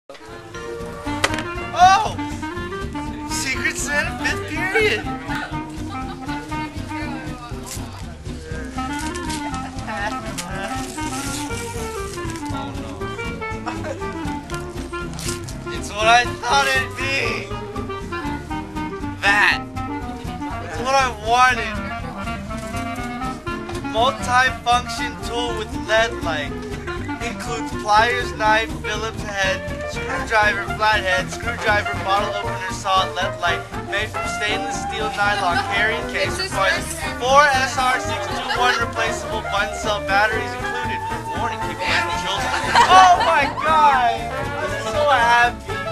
Oh! Secret Santa 5th period! Oh no. It's what I thought it'd be! That! It's what I wanted! Multi-function tool with LED light. Includes pliers, knife, Phillips head, screwdriver, flathead, screwdriver, bottle opener, saw, LED light. Made from stainless steel nylon carrying case. Requires 4 SR621 replaceable bun cell batteries included. Warning, keep away from children. Oh my god! I'm so happy.